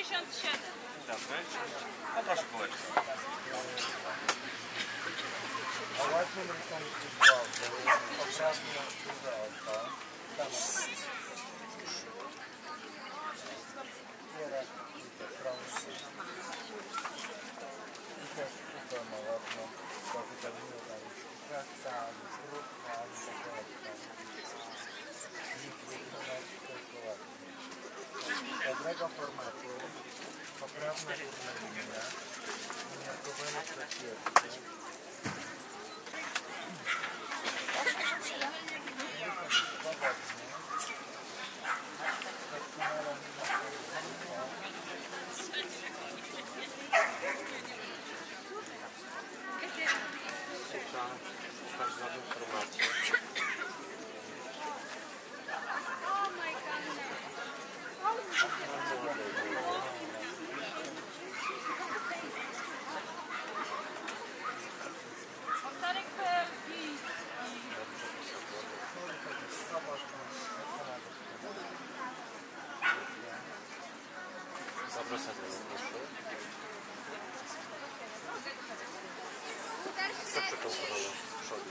67. Dobry. Poproszę kółeczkę. A ładnie rysunki głowy, poprawnie duże oko, kierak i prąsy. I też super ładno, bo witaminy tam praca, ani krótka, ani takiego. Nic wygląda tylko ładnie. Dobrego formatu, poprawna górna linia, umiarkowane przepięknie. Każdą informację. Zapraszam do co przekontrolował w przodzie?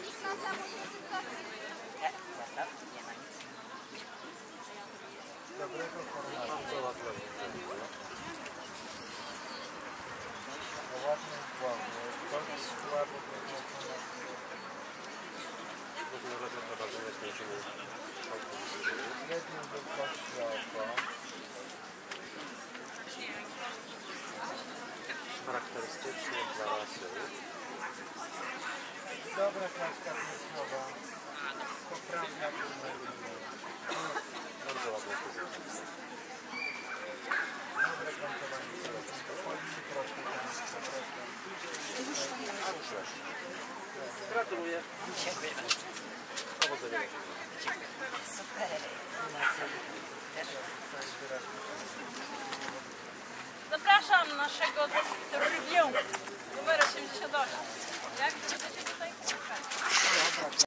Dobrego formatu, ładnej głowy, bądź słabo średnią wielkości oko, charakterystycznie dla rasy. dobra klaska zmysłowa, poprawna górna linia, Bardzo ładna prezentacja. dobre kątowanie wzroku, spokojnie, proszę, Gratuluję. Powodzenia. Zapraszam naszego review numer 88. Jak będziecie tutaj?